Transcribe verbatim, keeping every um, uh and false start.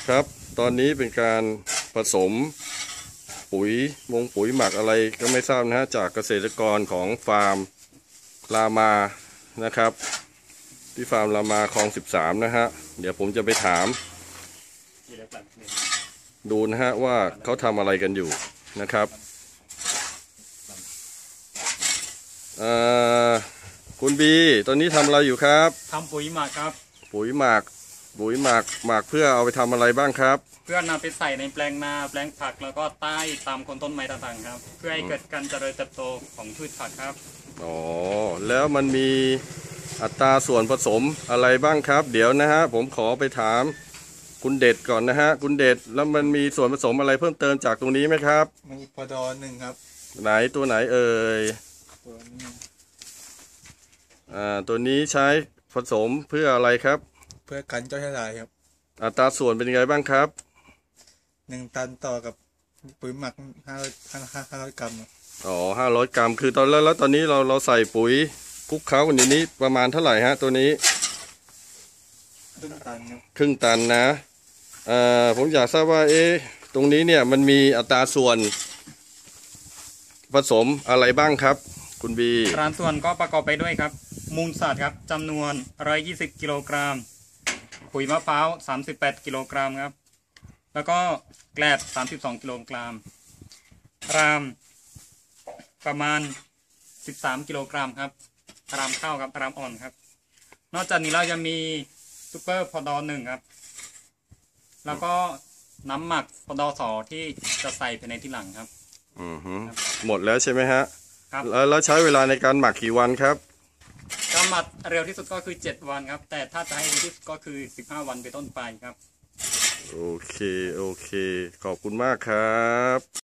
ครับตอนนี้เป็นการผสมปุ๋ยมงปุ๋ยหมักอะไรก็ไม่ทราบนะฮะจากเกษตรกรของฟาร์มรามานะครับที่ฟาร์มรามาคลองสิบสามนะฮะเดี๋ยวผมจะไปถามดูนะฮะว่าเขาทำอะไรกันอยู่นะครับคุณบีตอนนี้ทำอะไรอยู่ครับทำปุ๋ยหมักครับปุ๋ยหมักปุ๋ยหมักหมักเพื่อเอาไปทำอะไรบ้างครับเพื่อนำไปใส่ในแปลงนาแปลงผักแล้วก็ใต้ตามคนต้นไม้ต่างๆครับเพื่อให้เกิดการเจริญเติบโตของพืชผักครับอ๋อแล้วมันมีอัตราส่วนผสมอะไรบ้างครับเดี๋ยวนะฮะผมขอไปถามคุณเด็ดก่อนนะฮะคุณเด็ดแล้วมันมีส่วนผสมอะไรเพิ่มเติมจากตรงนี้ไหมครับมีพอดอหนึ่งครับไหนตัวไหนเอ่ยตัวนี้อ่าตัวนี้ใช้ผสมเพื่ออะไรครับเพื่อกันเจ้าชายครับอัตราส่วนเป็นยังไงบ้างครับหนึ่งตันต่อกับปุ๋ยหมักห้าร้อยห้าห้าร้อยกรัมอ๋อห้าร้อยกรัมคือตอนแล้วแล้วตอนนี้เราเราใส่ปุ๋ยคลุกเคล้ากันอยู่นี้ประมาณเท่าไหร่ฮะตัวนี้ครึ่งตันครับครึ่งตันนะเอ่อผมอยากทราบว่าเอ๊ะตรงนี้เนี่ยมันมีอัตราส่วนผสมอะไรบ้างครับคุณบีอัตราส่วนก็ประกอบไปด้วยครับมูลสัตว์ครับจำนวนหนึ่งร้อยยี่สิบกิโลกรัมปุ๋ยมะพร้าวสามสิบแปดกิโลกรัมครับแล้วก็แกลบสามสิบสองกิโลกรัมรามประมาณสิบสามกิโลกรัมครับรามข้าวครับรามอ่อนครับนอกจากนี้เราจะมีซูเปอร์พอดอหนึ่งครับแล้วก็น้ำหมักพอดอสอที่จะใส่ภายในที่หลังครับอือฮึหมดแล้วใช่ไหมฮะครับแล้วใช้เวลาในการหมักกี่วันครับการหมักเร็วที่สุดก็คือเจ็ดวันครับแต่ถ้าจะให้ดีที่สุดก็คือสิบห้าวันไปต้นไปครับโอเคโอเคขอบคุณมากครับ